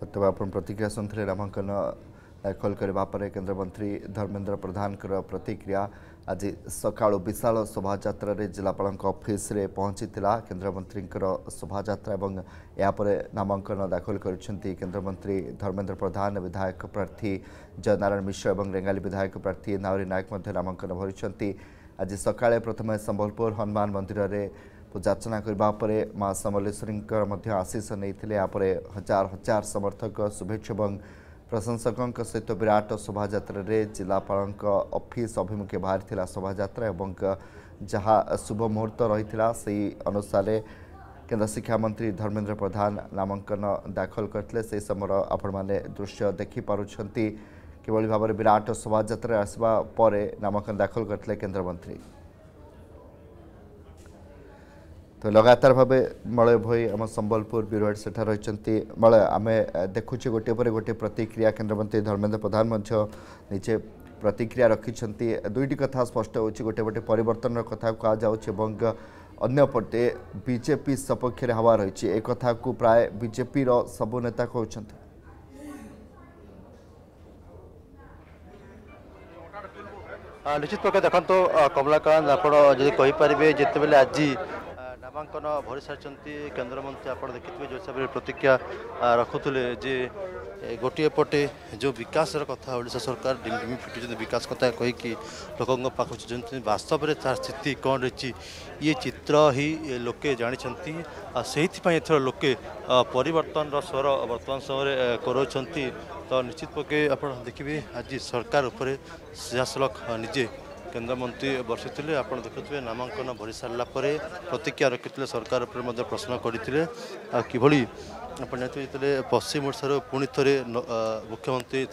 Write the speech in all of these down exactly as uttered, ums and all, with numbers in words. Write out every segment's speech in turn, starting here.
तब आपण प्रतिक्रिया सुनते नामांकन दाखल करने पर केन्द्रमंत्री धर्मेन्द्र प्रधान प्रतिक्रिया आज सका विशाल शोभा जिलापाल ऑफिस रे पहुंची केन्द्रमंत्री शोभा यापर नामांकन दाखल कर केन्द्रमंत्री धर्मेन्द्र प्रधान विधायक प्रार्थी जयनारायण मिश्र और रेंगाली विधायक प्रार्थी नावरी नायक नामांकन भरी आज सका प्रथम संबलपुर हनुमान मंदिर में पूजार्चना करने माँ समलेश्वरी आशीष नहीं हजार हजार समर्थक शुभेच्छा और प्रशंसकों सहित विराट शोभा जिलापाल ऑफिस अभिमुखे बाहरी शोभा जहाँ शुभ मुहूर्त रही से अनुसार केन्द्र शिक्षा मंत्री धर्मेन्द्र प्रधान नामांकन दाखल करते से समय आपण मैंने दृश्य देखिपुंट किभली भाव में विराट शोभा आसवा पर नामांकन दाखल करते केन्द्रमंत्री। तो लगातार भाव मलय भई आम संबलपुर ब्यूरो हेड सेठा रही मलय आम देखुचे गोटे पर गोटे प्रतिक्रिया केन्द्रमंत्री धर्मेन्द्र प्रधान निजे प्रतिक्रिया रखिंट दुईटी कथा स्पष्ट हो गोटे पटे परिवर्तन कथा कहुच्छे अन्यपटे बीजेपी सपक्ष हवा रही एक कथा को प्राय बीजेपी सबु नेता कहते निश्चित प्रकार देखो कमलाकांत आपरे जिते आज नामांकन भरी सारी केन्द्रमंत्री आप देखिए जो हिसाब से प्रतिक्रिया रखुले जे गोटे पटे जो विकास कथा ओडिशा सरकार डिमडिमी फिटुच्च विकास कथा कहीकि लोकों पाखुच्च वास्तव में तार स्थिति कौन रही ये चित्र ही लोके जानते से एथर लोके परिवर्तन स्वर वर्तमान समय कर तो निश्चित पके आप देखिए आज सरकार उपर सीधासलख निजे केन्द्रमंत्री बसिले आप देखुए नामांकन भरी सारा प्रतिक्रिया रखी सरकार उपर प्रश्न करते किभली आप जानते पश्चिम ओडिशार पुणी थे मुख्यमंत्री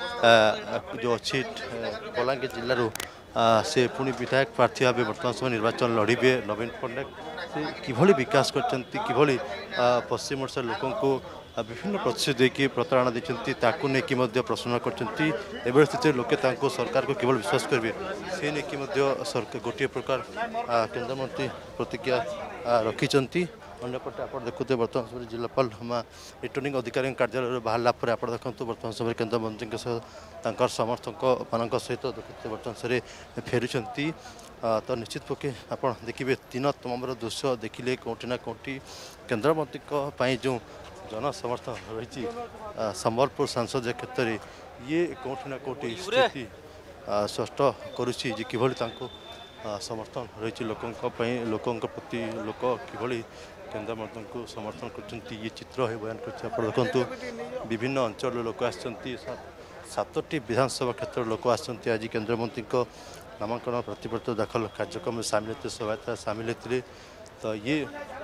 जो अच्छी बलांगीर जिलूर से पुणी विधायक प्रार्थी भाव वर्तमान समय निर्वाचन लड़े नवीन पट्टनायक से किभली विकास कर पश्चिम ओडिशार लोकों को विभिन्न प्रतिश्रुति देकी प्रतारणा देखते प्रश्न कर स्थिति लोके सरकार को केवल विश्वास करेंगे से नहीं सरकार गोटे प्रकार केन्द्रमंत्री प्रतिक्रिया रखिंट अंपटे आप देखते बर्तमान समय जिलापाल रिटर्निंग अधिकारी कार्यालय बाहर पर आप देखते बर्तमान समय केन्द्रमंत्री सहित समर्थक मान सहित देखते बर्तमान समय फेरुंट तो निश्चित पक्षे आप देखिए तीन तमाम दृश्य देखिले कौटी ना कौटी केन्द्रमंत्री जो जन समर्थन रही संबलपुर सांसद क्षेत्र में ये कौटी ना कौटी स्थिति स्पष्ट करुच्ची किभली समर्थन रही लोकों लोकों प्रति लोक किभली केन्द्रमंत्री को समर्थन कर ये चित्र है बयान कर देखु विभिन्न अंचल लोक आसती सातटी विधानसभा क्षेत्र लोक आसती आज केन्द्रमंत्री नामांकन प्रतिपत्र दाखल कार्यक्रम में सामिल होते शोभा सामिल होते तो ये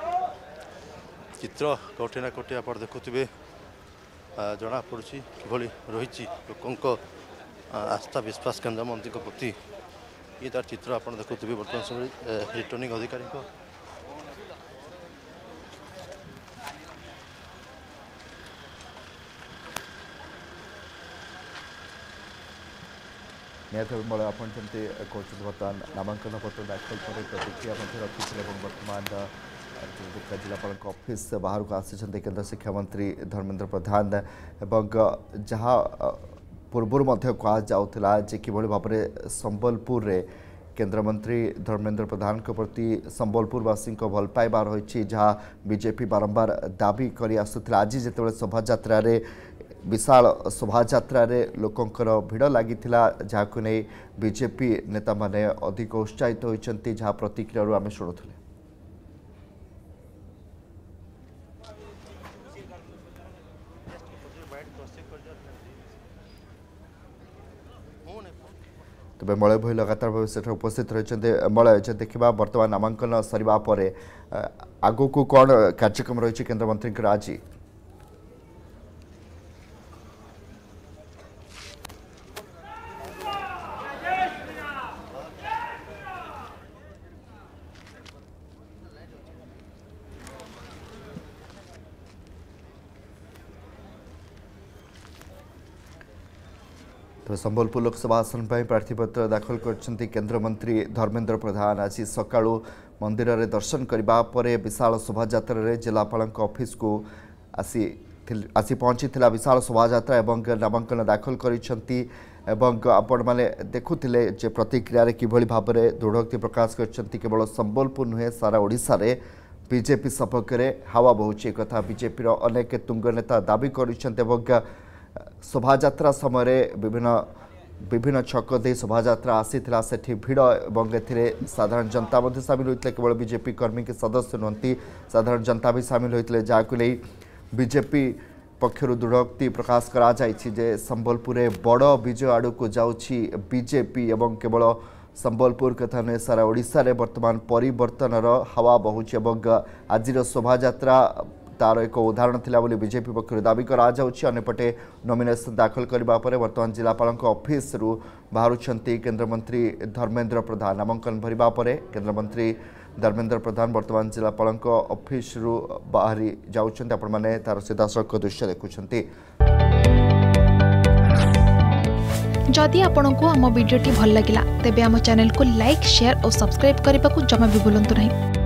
चित्र कौटी ना कौटी आप देखुए जना पड़ी किभली रही लोकों आस्था विश्वास केन्द्रमंत्री प्रति ये तार चित्र आप देखुए बर्तमान समय रिटर्निंग अधिकारी निहत आप कहते बर्तमान नामांकन पत्र दाखल पर प्रतिक्रिया रखी बर्तमान जिलापाल ऑफिस बाहर को आसी केन्द्र शिक्षा मंत्री धर्मेन्द्र प्रधान एवं जहाँ पूर्व कहुला किभली भाव में संबलपुर रे केन्द्रमंत्री धर्मेन्द्र प्रधान के प्रति संबलपुरवासी भल पाइबा रही जहाँ बीजेपी बारंबार दाबी कर आसुला आज जिते शोभा विशाल शोभा लोकंर भिड़ लगी जहाँ को नहीं बीजेपी नेता माने अधिक उत्साहित होती जहाँ प्रतिक्रिया आम शुणुले तबे मलय भई लगातार भाव से उपस्थित रही मलय देखा बर्तमान नामांकन सरिबा परे आगो को कौन कार्यक्रम रही केन्द्रमंत्री आज तो संबलपुर लोकसभा आसन पर प्रार्थीपत्र दाखल कर केन्द्रमंत्री धर्मेन्द्र प्रधान आज सका मंदिर में दर्शन करने पर विशाल शोभा जिलापाल ऑफिस को आसी आसी पहुंची विशाल शोभायात्रा एवं नामांकन दाखल करिसेंती एवं आपण माने देखुथिले जे प्रतिक्रिया रे किभली भाव में दृढ़ोक्ति प्रकाश करछंती केवल संबलपुर नुहे सारा ओडिशा रे बीजेपी सपक्ष में हावा बहुचे कथा बीजेपी रो अनेक तुंग नेता दाबी करिसेंती एवं शोभायात्रा समय विभिन्न विभिन्न छक दे शोभायात्रा आसीथिला सेठी भिड़ एवं एथिरे साधारण जनता मध्य शामिल होइतले केवल बीजेपी कर्मी के सदस्य नुहंती साधारण जनता भी शामिल होइतले जाकु नै बीजेपी पक्षर दृढ़ोक्ति प्रकाश करा जायछि जे संबलपुर बड़ विजय आड़ को जाउछि बीजेपी एवं केवल संबलपुर कथा नुहे सारा ओडिशा रे वर्तमान परिवर्तनर हावा बहुछि एवं आजिर शोभायात्रा तार एक उदाहरण थिला बोली बीजेपी पक्ष दाबी करा जाउछि। अन्यपटे नॉमिनेशन दाखल करबा परे वर्तमान जिलापाल ऑफिस रु बाहरुछंती केंद्रमंत्री धर्मेंद्र प्रधान नामांकन भरिबा परे केंद्रमंत्री धर्मेंद्र प्रधान वर्तमान जिलापाल ऑफिस रु बाहरी जाउछंती आपण माने तार सीधासख दृश्य देखुछंती। जदि आपंक आम भिडी भल लगा तेब आम चैनल को लाइक शेयर और सब्सक्राइब करने को जमा भी भूलु नहीं।